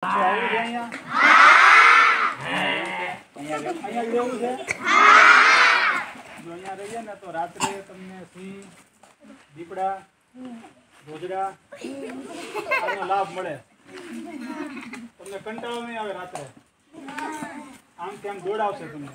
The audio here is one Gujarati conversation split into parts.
આવું છે અહીંયા અહીંયા રહેવું છે. જો અહીંયા રહીએ ને તો રાત્રે તમને સિંહ, દીપડા, રોજડા આનો લાભ મળે. તમને કંટાળો નહીં આવે રાત્રે. આમ કેમ દોડાવશે તમને.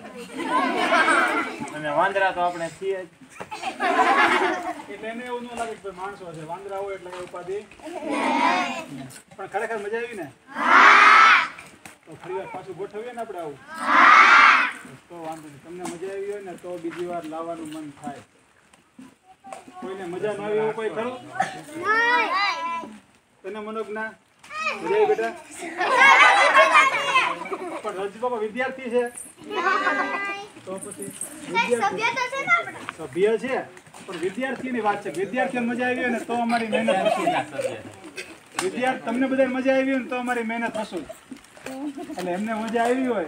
અને વાંદરા તો આપણે છીએ જ. એટલે એને એવું ન લાગે કે માણસો છે. વાંદરા હોય એટલે ઉપાધિ. પણ ખરેખર મજા આવી ને? તો ફરી વાર પાછું ગોઠવીએ ને આપણે આવું તો વાંધો નહીં. તમને મજા આવી હોય ને તો બીજી વાર લાવવાનું મન થાય. કોઈને મજા ન આવી એવું કોઈ ખરું? તને મનોજ ના મજા આવી બેટા? પણ રજ બાબા વિદ્યાર્થી છે તો પછી સભ્ય છે પણ વિદ્યાર્થીની વાત છે. વિદ્યાર્થીઓને મજા આવી હોય ને તો અમારી મહેનત થશે. વિદ્યાર્થી તમને બધાને મજા આવી હોય ને તો અમારી મહેનત થશે. એટલે એમને મજા આવી હોય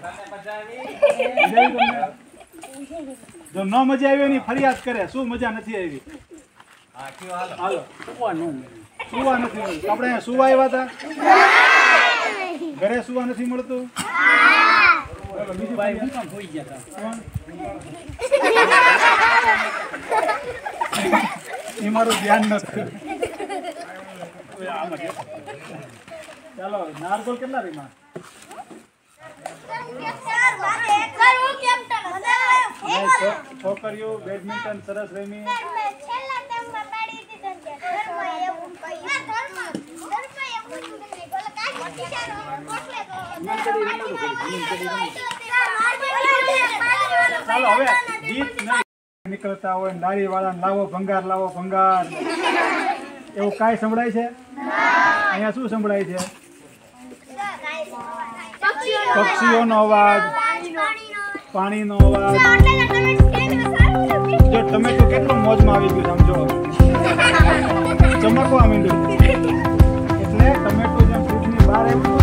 જો ન મજા આવી હોય ફરિયાદ કરે શું મજા નથી આવી. હાલો સુવા નથી મળતું. આપણે અહીંયા સુવા આવ્યા હતા ઘરે સુવા નથી મળતું. બીજું ભાઈ હું કામ હોઈ ગયા હતા એ મારું ધ્યાન નથી. ચાલો નારગોલ કેટલા રીમાં? છોકરીઓ બેડમિન્ટન સરસ રમી. ચાલો હવે ગીત નીકળતા હોય નારી વાળા લાવો ભંગાર એવું કાંઈ સંભળાય છે? અહીંયા શું સંભળાય છે? પક્ષીઓનો અવાજ, પાણીનો અવાજ. જો ટમેટું કેટલું મોજમાં આવી ગયું સમજો, ચમકવા માંડ્યું. એટલે ટમેટું જેમ ફ્રીજની બહાર આવ્યું